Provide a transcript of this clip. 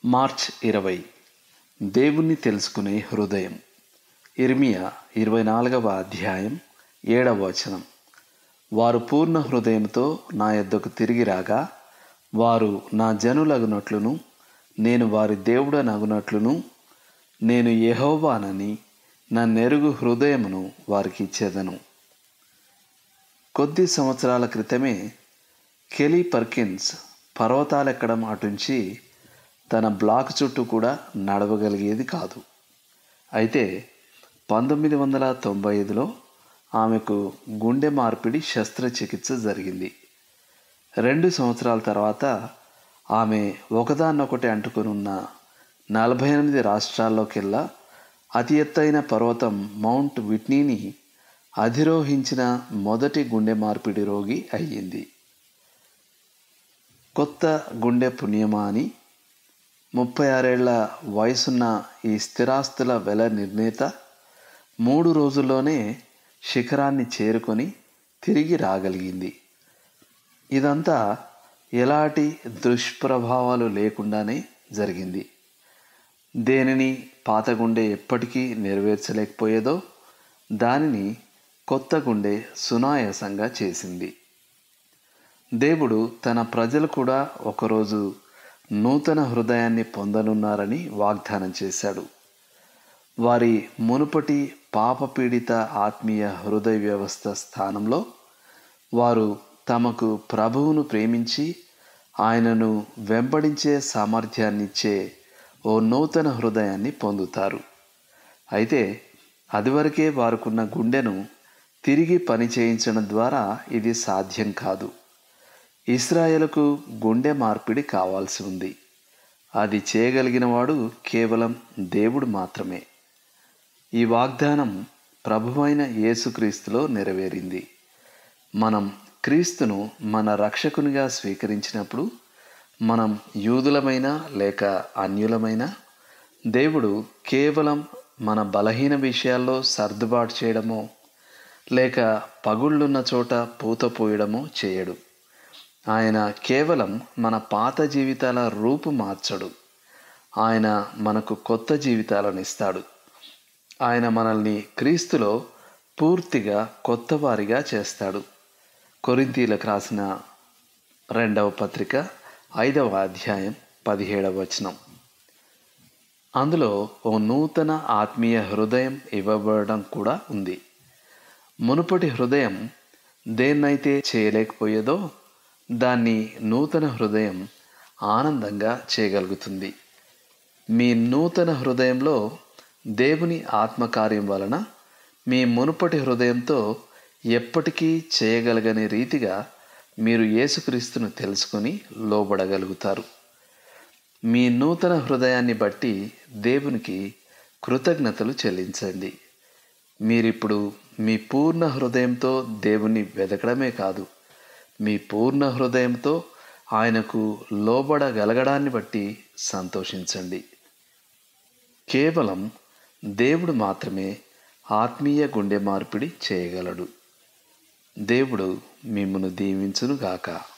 March 20 దేవుణ్ణి తెలుసుకునే హృదయం. ఇర్మియా 24వ అధ్యాయం 7వ వచనం. వారు పూర్ణ హృదయంతో నా యొద్దకు తిరిగి రాగా, వారు నా జనులగునట్లును నేను వారి దేవుడనగునట్లును నేను యెహోవానని నన్నెరుగు హృదయమును వారికి ఇచ్చేదను. కొద్ది సంవత్సరాల క్రితమే కెలీ పర్కిన్స్ పర్వతాలెక్కడం అటుంచి తన బ్లాక్ చుట్టూ కూడా నడవగలిగేది కాదు. అయితే 1995లో ఆమెకు గుండె మార్పిడి శస్త్రచికిత్స జరిగింది. 2 సంవత్సరాల తర్వాత ఆమె ఒకదాన్నొకటి అంటుకుని ఉన్న 48 రాష్ట్రాల్లోకెల్లా అతి ఎత్తైన పర్వతం మౌంట్ విట్నీని అధిరోహించిన మొదటి గుండె మార్పిడి రోగి అయ్యింది. కొత్త గుండె పుణ్యమా అని 36 ఏళ్ల వయసున్న ఈ స్థిరాస్తుల వెల నిర్ణేత 3 రోజుల్లోనే శిఖరాన్ని చేరుకొని తిరిగి రాగలిగింది. ఇదంతా ఎలాంటి దుష్ప్రభావాలు లేకుండానే జరిగింది. దేనిని పాత గుండె ఎప్పటికీ నెరవేర్చలేకపోయేదో దానిని కొత్త గుండె సునాయాసంగా చేసింది. దేవుడు తన ప్రజలు కూడా ఒకరోజు నూతన హృదయాన్ని పొందనున్నారని వాగ్దానం చేశాడు. వారి మునుపటి పాపపీడిత ఆత్మీయ హృదయ వ్యవస్థ స్థానంలో వారు తమకు ప్రభువును ప్రేమించి ఆయనను వెంబడించే సామర్థ్యాన్నిచ్చే ఓ నూతన హృదయాన్ని పొందుతారు. అయితే అదివరకే వారుకున్న గుండెను తిరిగి పని చేయించడం ద్వారా ఇది సాధ్యం కాదు. ఇశ్రాయేలుకు గుండె మార్పిడి కావాల్సి ఉంది. అది చేయగలిగిన వాడు కేవలం దేవుడు మాత్రమే. ఈ వాగ్దానం ప్రభువైన యేసుక్రీస్తులో నెరవేరింది. మనం క్రీస్తును మన రక్షకునిగా స్వీకరించినప్పుడు మనం యూదులమైనా లేక అన్యులమైనా దేవుడు కేవలం మన బలహీన విషయాల్లో సర్దుబాటు చేయడమో లేక పగుళ్ళున్న చోట పూత పోయడమో చేయడు. ఆయన కేవలం మన పాత జీవితాల రూపు మార్చడు. ఆయన మనకు కొత్త జీవితాలను ఇస్తాడు. ఆయన మనల్ని క్రీస్తులో పూర్తిగా కొత్త వారిగా చేస్తాడు. కొరింథీయులకు రాసిన 2వ పత్రిక 5వ అధ్యాయం 17వ వచనం. అందులో ఓ నూతన ఆత్మీయ హృదయం ఇవ్వబడడం కూడా ఉంది. మునుపటి హృదయం దేన్నైతే చేయలేకపోయేదో దాన్ని నూతన హృదయం ఆనందంగా చేయగలుగుతుంది. మీ నూతన హృదయంలో దేవుని ఆత్మకార్యం వలన మీ మునుపటి హృదయంతో ఎప్పటికీ చేయగలగని రీతిగా మీరు యేసుక్రీస్తును తెలుసుకొని లోబడగలుగుతారు. మీ నూతన హృదయాన్ని బట్టి దేవునికి కృతజ్ఞతలు చెల్లించండి. మీరిప్పుడు మీ పూర్ణ హృదయంతో దేవుణ్ణి వెతకడమే కాదు, మీ పూర్ణ హృదయంతో ఆయనకు లోబడగలగడాన్ని బట్టి సంతోషించండి. కేవలం దేవుడు మాత్రమే ఆత్మీయ గుండె మార్పిడి చేయగలడు. దేవుడు మిమ్మును దీవించునుగాక.